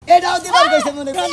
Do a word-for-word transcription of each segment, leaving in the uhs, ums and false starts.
এটাও দিবার কইছে মনে করি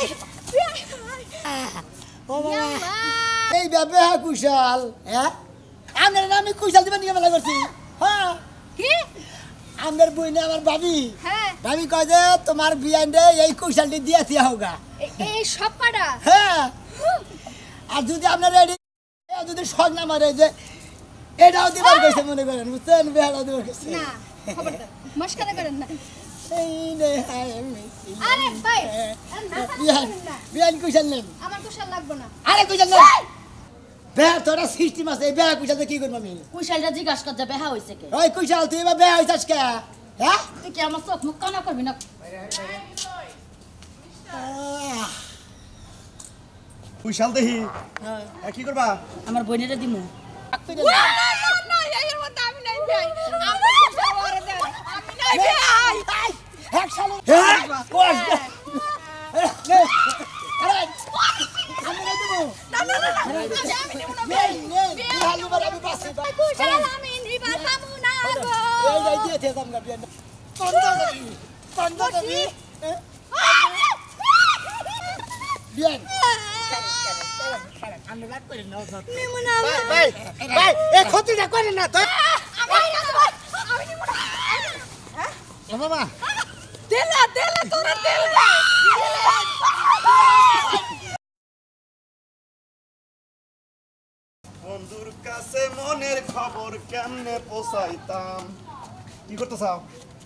ও বাবা এই বাবে কুশাল হ্যাঁ আমার নামে কুশাল দিবেন কি মেলা করছি হ্যাঁ কি আমার বইনে আমার ভাবি হ্যাঁ ভাবি কয় যে তোমার বিয়ান্ডে এই কুশালটি দিয়েছি হোগা এই সব পাড়া হ্যাঁ আর যদি আপনার রেডি যদি শখ না মারে যে এটাও দিবার কইছে মনে করেন বুঝছেন বেহালাও দিবার কইছে না খবরদার মস্করা করেন না এই নে হায় আরে ভাই বিয়ান বিয়ান কুশাল নেন আমার কুশাল লাগবে না আরে কুশাল নেন বেয়া তোরা সিস্টেম আছে বেয়া কুশাল কি করব আমি কুশালটা জিজ্ঞাসা করতে বেহা হইছে কে ওই কুশাল তুই বা বেয়া হইছাস কে হ্যাঁ তুই কি আমার চোখ মুখ কানা করবি না কুশাল দেহি কি করবা আমার বোনেরে দিমু না না না এর মধ্যে আমি নাই ভাই আমার কুশাল ওরে দেন আমি নাই ভাই এক সালে হ্যাঁ কোস নে আরে আমি না দেবো না না না আমি নেব না নে নে বিহাল নিবার আমি পাশে কুশাল আমি নিবা খামু না গো এই যাই দিয়ে থে দাম গাবিয়ান বন্ধ করি বন্ধ করি বিয়ান আমি লাগ করে নাও নেব না ভাই ভাই এই ক্ষতিটা করে না তো আমি আমি নেব না হ্যাঁ ও বাবা দেলা দেলা তোরা দেলা বন্ধুর কাছে মনের খবর কেমনে পৌঁছাইতাম কি করতে চাও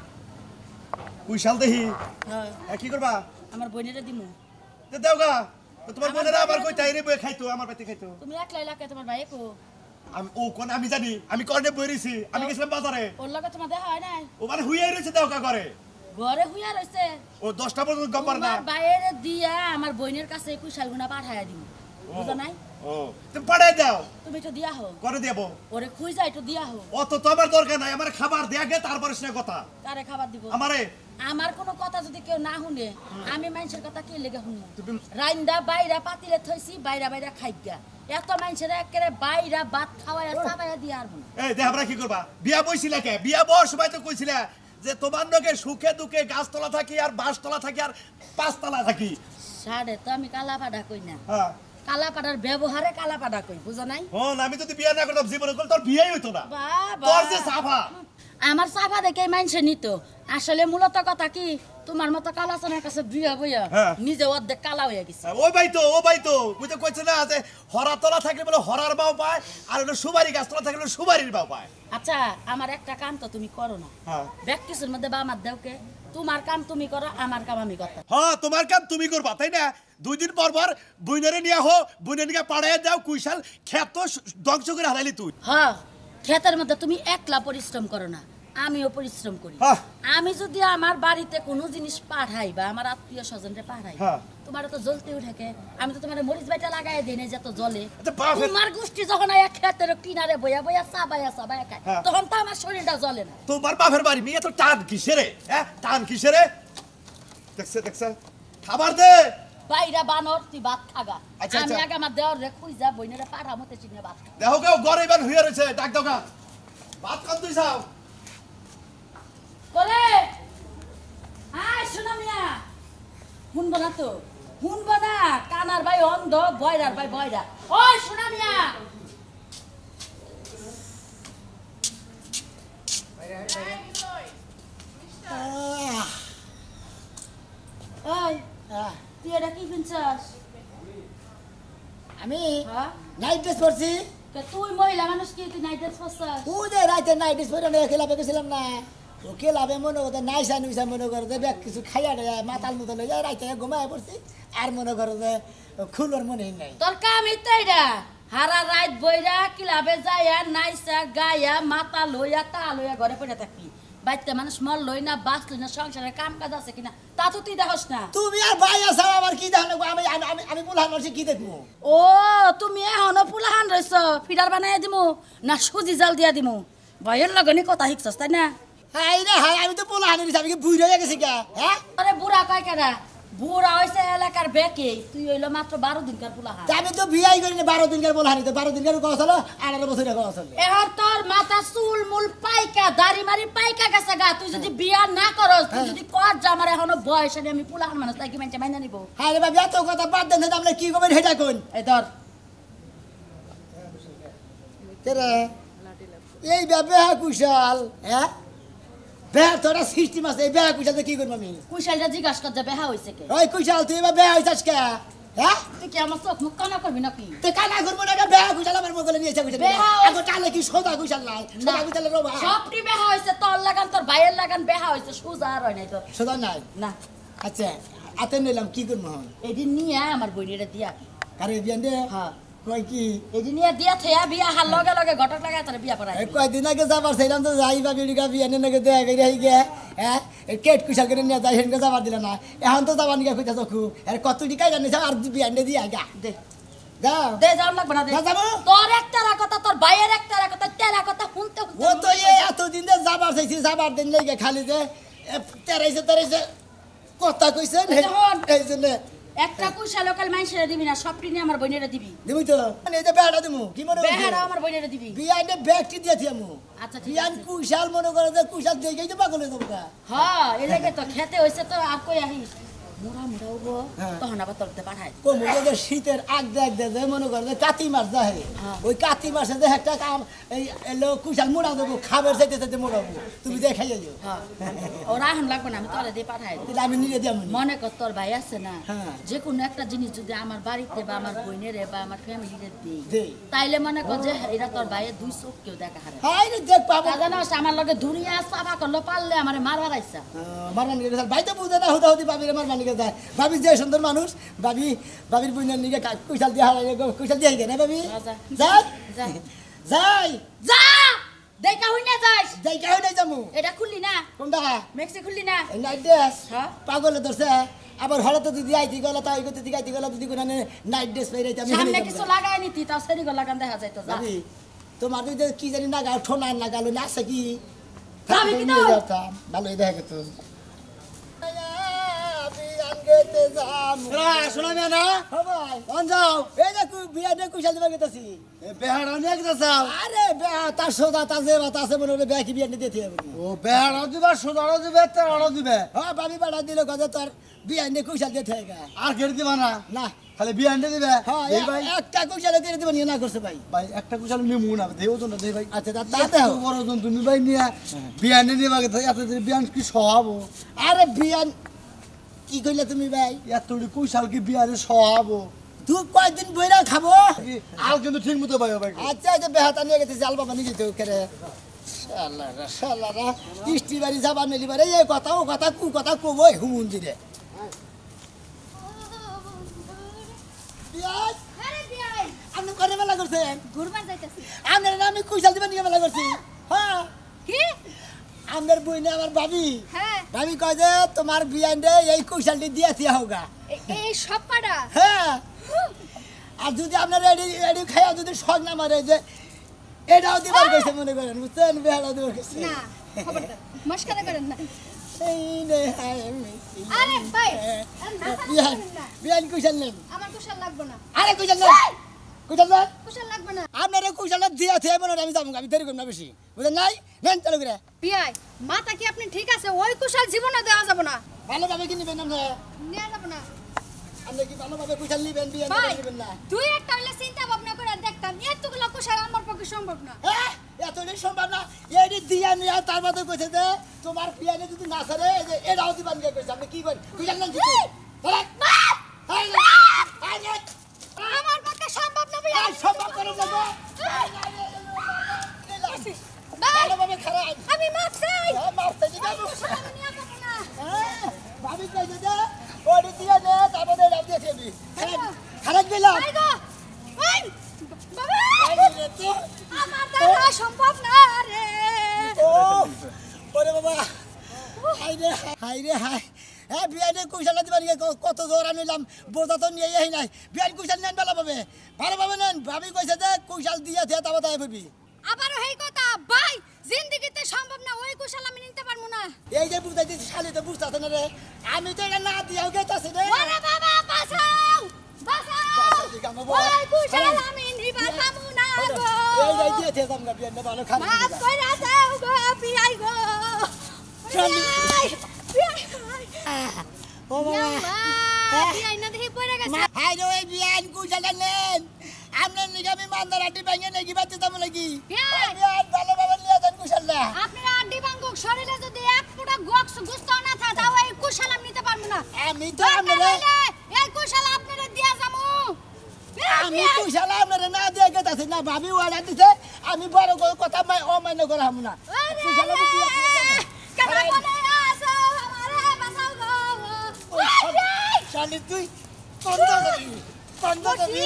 কুশাল দেহি হ্যাঁ কি করবা আমার বোনেরে দিমু দে দেওগা তো তোমার বোনেরা আবার কই টাইরে বই খাইতো আমার বাড়িতে খাইতো তুমি একলা এলাকায় তোমার ভাই কো আমি ও কোন আমি জানি আমি কর্নে বই রইছি আমি গেছিলাম বাজারে ওর লগে তোমার দেখা হয় নাই ও মানে হুইয়াই রইছে দেওগা করে ঘরে হুইয়া রইছে ও দশটা পর্যন্ত গম পারে না তোমার বাইরে দিয়া আমার বোনের কাছে কুশাল গুনা পাঠায়া দিমু বুঝা নাই ও তুমি পাঠাই দাও তুমি তো দিয়া হো করে দেবো ওরে খুই যাই তো দিয়া হো অত তো আমার দরকার নাই আমার খাবার দেয়া গে তারপরে সে কথা কারে খাবার দিব আমারে আমার কোনো কথা যদি কেউ না শুনে আমি মানুষের কথা কি লেগে শুনবো তুমি রাইন্দা বাইরা পাতিলে থইছি বাইরা বাইরা খাইগা এত মানুষের একেবারে বাইরা ভাত খাওয়াইয়া চাবাইয়া দিয়ে আর না এই দেখ আমরা কি করবা বিয়া বইছিলা কে বিয়া বর সময় তো কইছিলা যে তোমার নকে সুখে দুঃখে গাছতলা থাকি আর বাঁশতলা থাকি আর পাঁচতলা থাকি সাড়ে তো আমি কালাপাড়া কই না হ্যাঁ কালাপাড়ার ব্যবহারে কালাপাড়া কই বুঝো নাই হন আমি যদি বিয়া না করতাম জীবনে করলে তোর বিয়েই হইতো না বাবা তোর যে সাফা আমার সাফা দেখে মানুষে নিত আসলে মূলত কথা কি তোমার মতো কালাচনের কাছে বিয়া বইয়া হ্যাঁ। নিজে অর্ধেক কালা হইয়া গেছে ওই ভাই তো ও ভাই তো বুঝতে তো কইছে না যে হরাতলা থাকলে বলে হরার বাও পায় আর হলো সুবারি গাছতলা থাকলে সুবারির বাও পায় আচ্ছা আমার একটা কাম তো তুমি করো না হ্যাঁ ব্যক্তির মধ্যে বা আমার দেওকে তোমার কাম তুমি করো আমার কাম আমি করতাম হ্যাঁ তোমার কাম তুমি করবা তাই না দুই দিন পর পর বুইনারে নিয়ে হো বুইনারে নিয়ে পাড়ায় দাও কুইশাল ক্ষেত ধ্বংস করে হারাইলি তুই হ্যাঁ ক্ষেতের মধ্যে তুমি একলা পরিশ্রম করো না আমিও পরিশ্রম করি হ্যাঁ। আমি যদি আমার বাড়িতে কোনো জিনিস পাঠাই বা আমার আত্মীয় স্বজনরে পাঠাই হ্যাঁ। তোমার তো জ্বলতে উঠে আমি তো তোমার মরিচ বাইটা লাগাই দিই না যত জলে আচ্ছা, বাপরে। তোমার গোষ্ঠী যখন আয়া ক্ষেতের কিনারে বইয়া বইয়া চাবাইয়া চাবাইয়া খায় হ্যাঁ। তখন তো আমার শরীরটা জ্বলে না তোমার বাপের বাড়ি মেয়ে তো টান কিসেরে হ্যাঁ টান কিসেরে দেখছে দেখছে খাবার দে বাইরা বানর তুই ভাত খাগা আচ্ছা, আমি আচ্ছা। আগে আমার দেওয়ার রে খুঁজা বইনেরে পাঠা মতে চিনে ভাত খা দেখো কেউ গড়ে এবার হইয়া রয়েছে ডাক দাও গা ভাত খান তুই যাও করে আয় শোনা মিয়া শুনবো না তো শুনবো না কানার ভাই অন্ধ বয়রার ভাই বয়রা ওই শোনা মিয়া ওই তুই এটা কি কিনছস আমি হ্যাঁ নাইট ড্রেস পরছি তা তুই মহিলা মানুষ কি তুই নাইট ড্রেস পরছস তুই যে রাইতে নাইট ড্রেস পরে নিয়ে খেলাবে গেছিলাম না ও খেলাবে মনে করতে নাইসা নুইসা মনে করে যে ব্যাগ কিছু খাইয়া দেয় মাতাল মতো লই যায় রাইতে ঘুমায় পড়ছি আর মনে করে যে খুলোর মনে নাই তোর কাম ইত্যাইরা হারা রাত বইরা কিলাবে যাইয়া নাইসা গায়া মাথা লইয়া তা লইয়া ঘরে পড়ে থাকবি বাইতে মানুষ মর লই না বাস লই না সংসারে কাম কাজ আছে কিনা তা তো তুই দেখস না তুমি আর ভাই আছো আমার কি দেখো আমি আমি আমি আমি বুলহান মারছি কি দেখবো ও তুমি এখনো পুলাহান রইছ ফিডার বানাই দিমু না সুজি জাল দিয়া দিমু ভয়ের লগনি কথা শিখছস তাই না হাই রে হাই আমি তো বুলহান নিছি আমি কি বুইরা হয়ে গেছি গা হ্যাঁ আরে বুড়া কয় কেডা বুড়া হইছে এলাকার বেকে তুই হইলো মাত্র বারো দিনকার পোলা হাত তা আমি তো বিয়াই করি না বারো দিনকার বলা হানি তো বারো দিনকার কথা হলো আঠারো বছরের কথা হলো এবার তোর মাথা চুল মুল পাইকা দাড়ি মারি পাইকা গেছে গা তুই যদি বিয়া না করস তুই যদি কর যা আমার এখনো বয়স নেই আমি পোলা মানুষ তাই কি মানছে মাইনা নিব হ্যাঁ রে বাবা এত কথা বাদ দেন তো আমরা কি করবেন সেটা কোন এই ধর তেরে এই বেহা কুশাল হ্যাঁ বেহা তোরা সিস্টেম আছে এই বেহা কুশাল কি করবো আমি কুশালটা জিজ্ঞাসা কর যে বেহা হইছে কে ওই কুশাল তুই এবার বেহা হইতাস কে হ্যাঁ তুই কি আমার চোখ মুখ কানা করবি নাকি তে কানা করবো না বেহা কুশাল আমার মোগলে নিয়েছে কুশাল বেহা আগো টালে কি সোজা কুশাল নাই না সোজা কুশাল রোবা সবটি বেহা হইছে তোর লাগান তোর ভাইয়ের লাগান বেহা হইছে সুজা আর হয় নাই তোর সোজা নাই না আচ্ছা আতে নিলাম কি করবো হন এদিন নিয়ে আমার বইনেরে দিয়া আরে বিয়ান দে হ্যাঁ কই কি এদিন নিয়ে দিয়া থেয়া বিয়া হার লগে লগে ঘটক লাগায় তার বিয়া পড়াই এই কয়দিন আগে যাবার ছিলাম তো যাই বা বিড়িকা বিয়ানে নাকি দেয়া গেছে হই গে হ্যাঁ এই কেট কুশাল করে নিয়ে যাই হেনকে যাবার দিল না এখন তো যাবার নিয়ে কইতা চকু আর কত টিকা জানিস আর বিয়ানে দিয়া গা দে যাও দে যাও লাগবে না দে না যাবো? তোর একটা কথা তোর ভাইয়ের একটা কথা তেরা কথা শুনতে শুনতে ও তো এই এতদিন যে যাবার চাইছি যাবার দিন লেগে খালি যে এ, তেরাইছে তেরাইছে কথা কইছেন এই যে হন। এই জন্য একটা পয়সা লোকাল মানুষের দিবি না সবটি নিয়ে আমার বইনেরে দিবি দিবি তো মানে এই যে বেড়া দিমু কি মনে বেহারা আমার বইনেরে দিবি বিয়ানে ব্যাগটি দিয়েছি আমু আচ্ছা ঠিক বিয়ান আছে কুশাল মনে করে যে কুশাল দেখেই তো পাগল হয়ে যাবো গা। হ্যাঁ এই লাগে তো খেতে হইছে তো আর কই আহিস মোরা মোরা উবো হ্যাঁ। তখন আবার তোরতে পাঠাই কমু যে শীতের আগ দেখ দে যে মনে করে যে কাতি মাস যায় হ্যাঁ। ওই কাতি মাসে যে একটা কাম এই এলো কুশাল মোড়া দেবো খাবার চাইতে চাইতে মোড়াবো তুমি দেখাই যাইও হ্যাঁ ওরা এখন লাগবে না আমি তোরে দিয়ে পাঠাই দেব। তাহলে আমি নিজে দিয়ে মনে কর তোর ভাই আছে না হ্যাঁ। যে কোনো একটা জিনিস যদি আমার বাড়িতে বা আমার বোনেরে বা আমার ফ্যামিলিতে দেই দেই। তাইলে মনে কর যে এরা তোর ভাইয়ের দুই চোখ কেউ দেখা হারে হাই রে দেখ পাবো তা জানোস আমার লগে দুনিয়া সাফা করলো পারলে আমার মারবার আইসা মারমান নিকে যায় ভাই তো বুঝে না হুদা হুদি ভাবির মারমান নিকে যায় ভাবি যে সুন্দর মানুষ ভাবি ভাবির বোনের নিকে কুশাল দিয়ে হারাই কুশাল দিয়ে হারাই না ভাবি যা, যাই যা। যাই যা দেখা হই না যাস যাই কেউ নাই যামু এটা খুললি না কোনটা মেক্সি খুললি না নাইট ড্রেস হ্যাঁ। পাগলে ধরছে আবার হঠাৎ যদি আইতি গেল তাই করতে দিকে আইতি গেল যদি কোনো নাইট ড্রেস পরে আমি সামনে কিছু লাগাই নিতি তাও সেরি গো লাগান দেখা যাইতো যা ভাবি তোমার যদি কি জানি না গাও ঠোনা না গালো না আছে কি যাবি কি তো? ভালোই দেখে তো শোনা মেয়ে না কোন যাও এই যে বিয়া দিয়ে কুশাল দিবার গেতাছি বেহারা নিয়ে গেছে চাও আরে বেয়া তার সোজা তার যে বাতা আছে মনে হলে বেয়া কি বিয়া নিতে দিতে হবে ও বেহারা দিবে সোদারও দিবে তেরো দিবে হ্যাঁ বাবি বাড়া দিল কথা তোর বিয়া নিয়ে কুশাল দিয়ে থেকে আর কেটে দিবা না না খালি বিয়ে আনতে দিবে হ্যাঁ দেই ভাই একটা কুশাল দিয়ে দিবেন না করছে ভাই ভাই একটা কুশাল নিমু না দেও তো না দেই ভাই আচ্ছা তা তাতে তাতে হোক। বড় জন তুমি ভাই নিয়ে বিয়ে আনতে দিবা গে এত বিয়ান কি সহাবো আরে বিয়ান কি কইলে তুমি ভাই এতটি কুশাল কি বিয়ারে সহাবো তুই কয়দিন বইরা খাবো আর কিন্তু ঠিক মতো ভাই ভাই আচ্ছা এই যে বেহাতা নিয়ে গেছে জাল বাবা নিয়ে যেতে কেরে শালারা শালারা ইষ্টি বাড়ি যাবা মেলি বাড়ি এই কথা ও কথা কু কথা কবই হুমুন দিরে বিয়ান আরে বিয়াই আপনি করে মেলা করছেন ঘুরবার যাইতাছি আপনার না আমি কুশাল দিবেন নিয়ে মেলা করছি হ্যাঁ কি আপনার বইনে আমার ভাবি হ্যাঁ ভাবি কয় যে তোমার বিয়ান রে এই কুশালটি দিয়ে দিয়া হোগা এ- এই সব পাড়া হ্যাঁ আর যদি আপনার এডি এডি খাইয়া যদি শখ না মারে যে এটাও দিবার কইছে মনে করেন বুঝছেন বেহালাও দিবার কইছে না খবরদার মস্কারা করেন না এই নে হায় মিছি আরে ভাই আর মাথা বিয়ান করেন না বিয়ান কুশাল নেন আমার কুশাল লাগবে না আরে কুশাল নেন কুশাল নেন কুশাল লাগবে না আপনার এই কুশাল দিয়া থেকে মনে হয় আমি যাবো আমি দেরি করব না বেশি বুঝলেন নাই নেন চালু করে বিয়াই মাথা কি আপনি ঠিক আছে ওই কুশাল জীবনে দেওয়া যাবে না ভালোভাবে কি নিবেন না নেওয়া যাবে না আপনি কি ভালোভাবে কুশাল নিবেন বিয়ান ভাই নিবেন না তুই একটা হইলে চিন্তা ভাবনা করে দেখতাম এতগুলো কুশাল আমার পক্ষে সম্ভব না হ্যাঁ এতটাই সম্ভব না এডি দিয়া নিয়ে তার মধ্যে কইছে যে তোমার বিয়ানে যদি না সারে এই যে এটাও দিবান গিয়ে কইছে আপনি কি করেন কুশাল নেন জিতু আমার পক্ষে সম্ভব না বিয়াই এই সম্ভব করে দেবো ভাই ভালোভাবে খারাপ আমি মাপ চাই মারতে দিবে কুশাল আমি নিয়ে যাবো না ভাবি কইছে যে ওডি দিয়া নে তারপরে লাভ দিয়ে দিবি খারাপ দিলাম ভাই গো ভাই বাবা আরে তো আমার দ্বারা সম্ভব না রে ও ওরে বাবা হাই রে হাই রে হাই হ্যাঁ বিয়ানে কুশাল দিবার গিয়ে কত জোর আনিলাম বোঝা তো নিয়ে আই নাই বিয়ান কুশাল নেন ভালোভাবে ভালোভাবে নেন ভাবি কইছে যে কুশাল দিয়া থিয়া তাবা তাই ভাবি আবারও এই কথা ভাই জিন্দেগিতে সম্ভব না ওই কুশাল আমি নিতে পারবো না এই যে বুঝাই দিচ্ছি শালি তো বুঝতেছে না রে আমি তো এটা না দিয়াও গেতাছি রে থেকে যামগা বিয়ান না ভালো খালি মাফ কইরা দাও গো বিয়াই গো শালি। বিয়াই ও বাবা বিয়াই না দেখি পড়ে গেছে হাই রে ওই বিয়ান কুশালা নেন আমনে নিগামি মান্দারাটি ভাঙে নাকি বাতে দাম লাগি বিয়াই বিয়ান ভালো বাবা নিয়ে যান কুশালা আপনারা আড্ডি বাঙ্গুক শরীরে যদি এক ফুটা গোক্স গুস্ত না থাকে তাও এই কুশালা নিতে পারবো না আমি তো দরকার আমনে হইলে এই কুশালা আপনারা দিয়া যামু আমি কুশালা আমনে না দিয়ে গেতাছি না ভাবি ওয়ালা দিছে আমি বড় করে কথা মাই অমান্য করা হাম না কুশালা তো দিয়া কেন বলে আসো আমারে বাঁচাও গো শালি তুই বন্ধ করবি বন্ধ করবি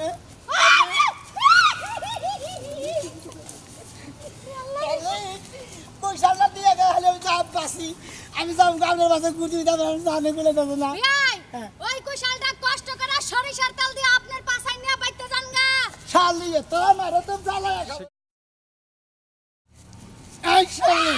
কুশালা দিয়ে গেলে আমি যাব বাসি আমি যাব গামের বাসে গুজি দাম জানে বলে দেব না বিয়াই ওই কুশালটা কষ্ট করে সরিষার তেল দিয়ে আপনার পাছায় নিয়ে বাইতে যান গা শালি তো মারো তো জ্বালা এই শালি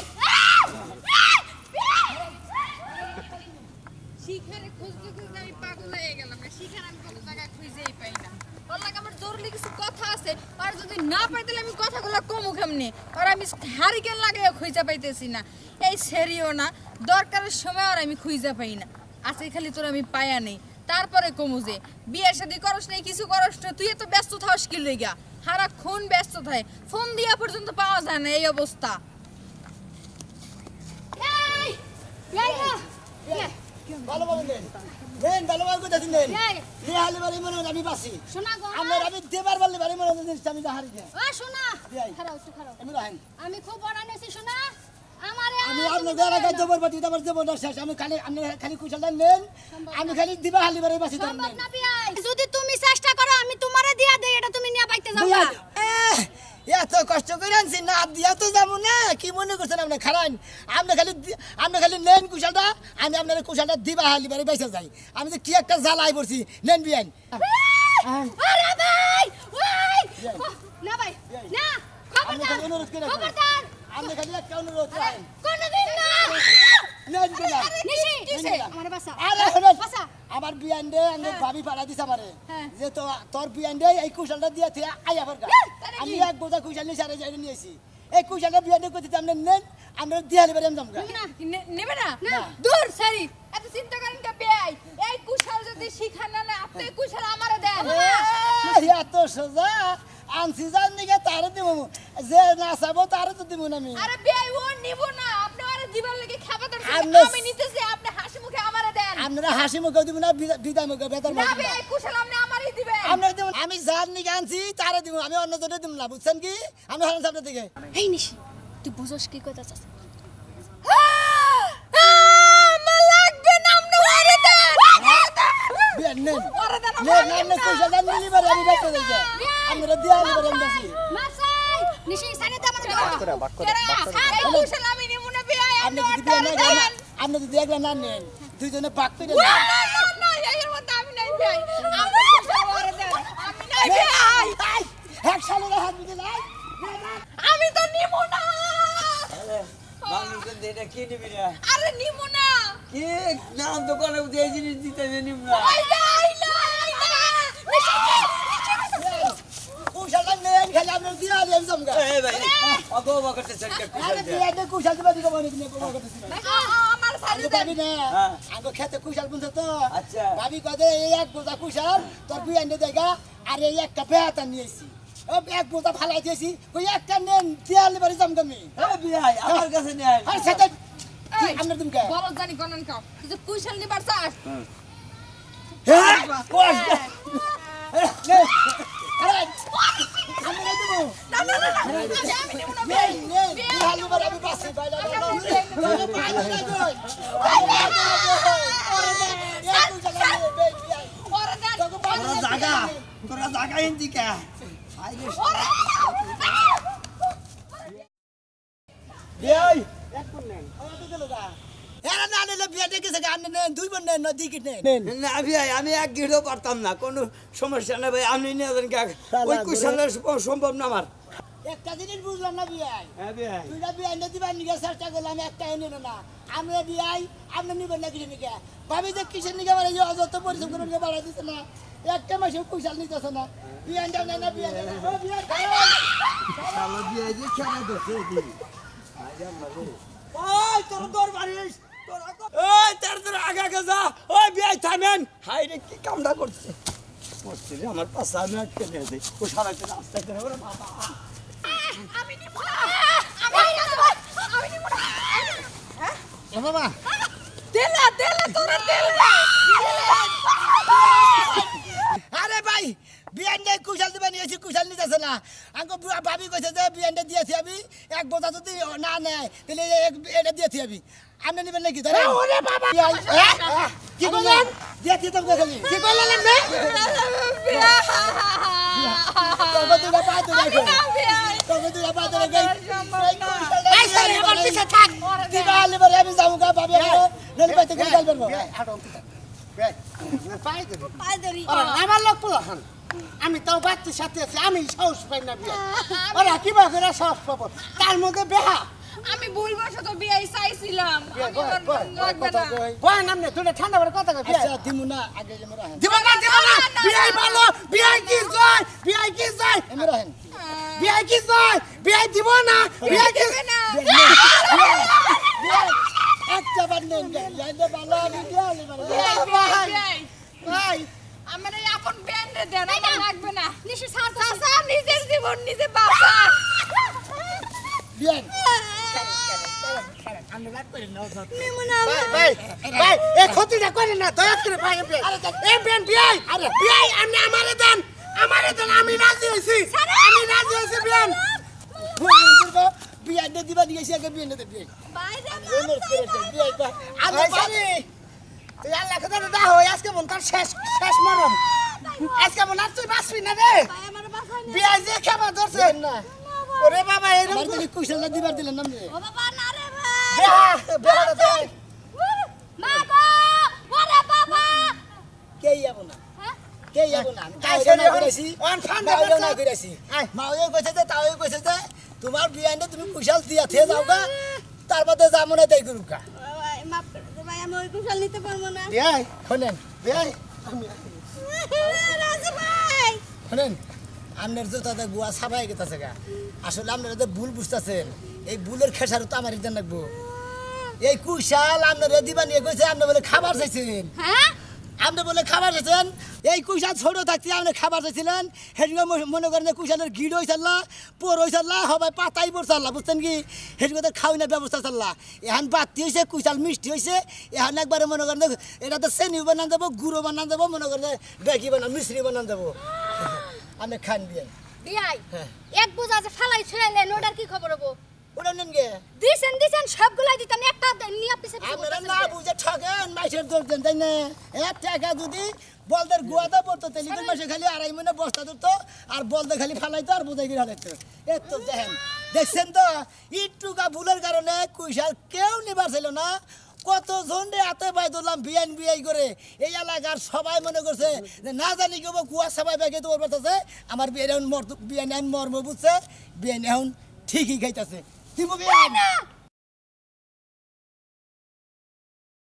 শিখারে খুঁজতে খুঁজতে আমি পাগল হয়ে গেলাম না শিখার আমি কোনো জায়গায় খুঁজেই পাই না ওর লাগে আমার জরুরি কিছু কথা আছে আর যদি না পাইতে আমি কথাগুলো কমু কেমনে আর আমি হারিকেন লাগে খুঁজে পাইতেছি না এই সেরিও না দরকারের সময় আর আমি খুঁজে পাই না আজকে খালি তোর আমি পায়া নেই তারপরে কমু যে বিয়ের শাদী করস নাই কিছু করস না তুই এত ব্যস্ত থাকস কি লইগা সারাক্ষণ ব্যস্ত থাকে ফোন দিয়া পর্যন্ত পাওয়া যায় না এই অবস্থা এই এই ভালো ভালো নেন নেন ভালো ভালো কথা দিন নেন এই নিয়ে হালি বাড়ি মনে হয় আমি বাসি শোনা গো আমার আমি দেবার বাড়ি বাড়ি মনে হয় আমি হারি না ও শোনা এই। খারাপ একটু খারাপ আমি রাহেন আমি খুব বড় নেছি শোনা আমারে আমি আপনার এলাকায় দেবর বাটি দেবার দেবর না শেষ আমি খালি আপনি খালি কুশালটা নেন আমি খালি দিবা হালি বাড়ি বাসি ধরেন সম্ভব নেন না বিয়াই যদি তুমি চেষ্টা করো আমি তোমারে দিয়া দেই এটা তুমি নিয়ে পাইতে যাও না এহ, এত কষ্ট করে আনছি না দিয়া তো যাবো না কি মনে করছেন আপনি খারান আপনি খালি দি- আপনি খালি নেন কুশালটা আমি আপনার কুশালটা দিবা হালি বাড়ি বেঁচে যাই আমি তো কি একটা জ্বালাই পড়ছি নেন বিয়ান আরে ভাই ওই না ভাই না আপনি খবরদার খালি অনুরোধ করে রাখুন। খবরদার আপনি খালি একটা অনুরোধ করেন কোনদিন না নেন কুশাল নিশি নিশি। আমারে বাসা আরে শুনুন, বাসা আমার বিয়ান দে আমি ভাবি পাড়া দিছ আমারে হ্যাঁ। যে তো তোর বিয়ান দে এই কুশালটা দিয়ে তুই আই আবার গা তাহলে কি? আমি এক বোঝা কুশাল নিয়ে সারা যাই নিয়েছি এই কুশালটা বিয়ান দে করতে আপনি নেন আমরা দিয়ালি বাড়ি আমি যামগা না নেবে না না। দূর সারি এত চিন্তা করেন কে বেয়াই এই কুশাল যদি শিখান না আপনি কুশাল আমারে দেন এ, এত সোজা আনছি জান দিকে তারে দিব যে না চাবো তারে তো দিব না আমি আরে বেয়াই ও নিব না আপনি আরে দিবার লাগি খাবা ধরছেন আমরা- আমি নিতেছি আপনি হাসি মুখে আমারে দেন আপনারা হাসি মুখে দিব না বিদা- বিদায় মুখে বেতন না বেয়াই কুশাল আপনি আমারই দিবেন আপনারা দিব আমি জান নিকে আনছি তারে দিব আমি অন্য জনে দিব না বুঝছেন কি আমি হারান সামনে দিকে এই নিশি তুই বুঝছস কি কথা চাস আমার লাগবে না আপনি ওরে দেন বিয়ান নেন ওরে দেন নেন নেন নেন কুশাল জান নিলি বাড়ি আমি বেঁচে যাই আপনারা দিয়ালি বাড়ি আমি যাচ্ছি মাসাই নিশি সাইনে তো আমার কেরা এই কুশাল আমি নিব না বেয়াই আপনি আপনি যদি ওরে বিয়ান না দেন আপনি যদি একলা না নেন দুইজনে ভাগ করে না নেন না না এর মধ্যে আমি নাই বেয়াই আমি কুশাল ওরে দেন আমি নাই বেয়াই এক সালে হাত দিতে নাই আমি তো নিব না মানুষজন এটা কি নিবি না আরে নিব না কি নাম দোকানে এই জিনিস দিতে নিব না ওই যাই না কুশালটা নেন খালি আপনার দিয়ালি আমি যামগা এই ভাই অগো অগো করতে সরকার আরে কুশল দে বিয়ান দে কুশাল দিবা দিকে বনি কিনে কোমা করতেছি না আমার সাথে আমি ভাবি না হ্যাঁ। আমি খেতে কুশাল বুনছে তো আচ্ছা। ভাবি কদে এই এক বোঝা কুশাল তোর বিয়ান দে দেখা আর এই একটা বেহাতা নিয়েছি ও এক বোঝা ফালাই দিয়েছি ওই একটা নেন দিয়ালি বাড়ি যামগা আমি এই বিয়াই আমার কাছে নেই আর সেটা এই, আমরা তুমি বলো জানি কোনন খাও তুই যে কুশল নিবার চাস হ্যাঁ কোশ নে আরে আমি না দেবো না না না না আমি নিব না নেন নেন দিয়ালি বাড়ি আমি বাসি বাইলা বাইলা বাইলা কই ওরে দেন তোরা জায়গা তোরা জায়গা হিন্দি কে আইলে বিয়াই এক কোন নেন আমাকে দিলো গা এরা না নিলে বিয়া দেখে সে গান নেন দুই বোন নেন নদী কিট নেন না ভাই আমি এক গিরো পারতাম না কোনো সমস্যা না ভাই আপনি নিয়ে যাবেন কে ওই কুশলের সম্ভব না আমার একটা জিনিস বুঝলাম না বিয়াই হ্যাঁ ভাই দুইটা বিয়াই না দিবার নিকে চেষ্টা করলাম একটা এনে না আমরা বিয়াই আমরা নিবেন না কিছু নিকে ভাবি যে কিসের নিকে বাড়াই অযত পরিশ্রম করে নিকে বাড়াই দিচ্ছে না একটা মাসে কুশাল নিতেছে না বিয়ান দাও না বিয়ান দাও ও বিয়ান শালা বিয়ে যে খেলা দছে দি ওই তোর দর বাড়িস তোর ওই তোর তোর আগা গজা ওই বিয়ে থামেন হাই রে কি কামটা করছে করছে রে আমার পাশে আমি আটকে নিয়ে যাই ও সারা একটা রাস্তা করে ওরে বাবা আমি নিব না আমি নিব আমি নিব না ও বাবা তেলা তেলা তোরা তেলা আরে ভাই বিয়ানটা কুশাল দিবা নিয়েছি কুশাল নিতেছে না আঙ্ক ভাবি কইছে যে বিয়ানটা দিয়েছি আমি এক বোঝা যদি না নেয় তাহলে এটা দিয়েছি আমি আপনি নেবেন নাকি ধরে ওরে বাবা কি বললেন দিয়েছি তো দেখলি কি বললেন আপনি তবে দুটা পা ধরে রাখো তবে দুটা পা ধরে গাই এই সারে আমার পিছে থাক দিবা লিবার আমি যাবো গা ভাবি নলি পাইতে করে গাল করব আমার লোক পোলাখান আমি তাও বাচ্চার সাথে আছি আমি সাহস পাই না বিয়া ওরা কিবা করে সাহস পাবো তার মধ্যে বেহা আমি ভুলবশত বিয়ে চাইছিলাম আমি আর লাগবে না বয় নামনে তুই ঠান্ডা করে কথা কবি আচ্ছা দিমু না আগে আমরা হেন দিব না দিব না বিয়াই ভালো বিয়াই কি জয় বিয়াই কি জয় আমরা হেন বিয়াই কি জয় বিয়াই দিব না বিয়াই কি না একটা বার নেন যাইতে ভালো আমি দিয়া লিবার ভাই ভাই আমার এই আপন ব্যান্ডে দেন আমার লাগবে না নিশি সার সার নিজের জীবন নিজে বাঁচা বিয়ান ভাই ভাই এই ক্ষতিটা করে না দয়া করে ভাই এই বেন বিয়াই আরে বিয়াই আপনি আমারে দেন আমারে দেন আমি রাজি হইছি আমি রাজি হইছি বিয়ান বিয়ান দিবা দিয়েছি আগে বিয়ান দে বিয়ান বাইরে এমন করে বিয়ান আমি পারি তুই আল্লাহ কথা দা হই আজকে মন তার শেষ শেষ মরণ আজকে মন আর তুই বাঁচবি না রে আমার বাসায় বিয়াই যে খাবার ধরছে না ওরে বাবা এরকম আমার তো কুশলটা দিবার দিলেন না ও বাবা না রে ভাই বেহা বেহা দে মা গো ওরে বাবা কে যাবো না কে যাবো না আই তাই সরি না কইছি অন ঠান্ডা তাও না করছে কইছি মাও কইছে যে তাও কইছে যে তোমার বিয়ানটা তুমি কুশল দিয়া থে যাওগা তার মধ্যে যাবো না তাই গুরুকা ভাই মাফ করে দে ভাই আমি ওই কুশল নিতে পারবো না বিয়াই শুনেন বিয়াই রাজু ভাই শুনেন আপনার জুতাতে গুয়া সাবাই গেছে গা আসলে আপনারা যে ভুল বুঝতেছেন এই ভুলের খেসার তো আমার একজন লাগবো এই কুশাল আপনারা দিবা নিয়ে কইছে আপনি বলে খাবার চাইছেন হ্যাঁ আপনি বলে খাবার চাইছেন এই কুশাল ছোট থাকতে আপনি খাবার চাইছিলেন সেদিকে মনে করেন যে কুশালের গিড হয়ে চাল্লা পোর হয়ে চাল্লা হবাই পাতাই পর চাল্লা বুঝছেন কি সেদিকে তো খাওয়াই না ব্যবস্থা চাল্লা এখন বাতি হয়েছে কুশাল মিষ্টি হয়েছে এখন একবারে মনে করেন যে এটা তো চেনিও বানান দেবো গুঁড়ো বানান দেবো মনে করেন যে বেকি বানান মিশ্রি বানান দেবো আপনি খান দিয়ে বিয়াই হ্যাঁ। এক বোঝা যে ফালাই ছুড়াইলেন ওটার কি খবর হবো ওটা নেন গে দিছেন দিছেন সবগুলাই দিতাম একটা নিয়ে পিছে পিছে আপনারা বলতেছেন না যে। বুঝে ঠকেন মাসের দোষ দেন তাই না এক টাকা যদি বলদের গুয়াতে পড়তো তেলিগুন মাসে খালি আড়াই মনে বস্তা ধরতো আর বলদে খালি ফালাইতো আর বোঝাই গিয়ে হারাইতো এত তো দেখেন দেখছেন তো ইটুকা ভুলের কারণে কুইশাল কেউ নিবার ছিল না কত ঝন্ডে হাতে পাই ধরলাম বিয়ান বিয়াই করে এই এলাকার সবাই মনে করছে যে না জানি কেউ কুয়া সবাই ব্যাগে তো বলতেছে আমার বিয়ান এখন মর বিয়ান এখন মর্ম বুঝছে বিয়ান এখন ঠিকই খাইতেছে দিব বিয়ান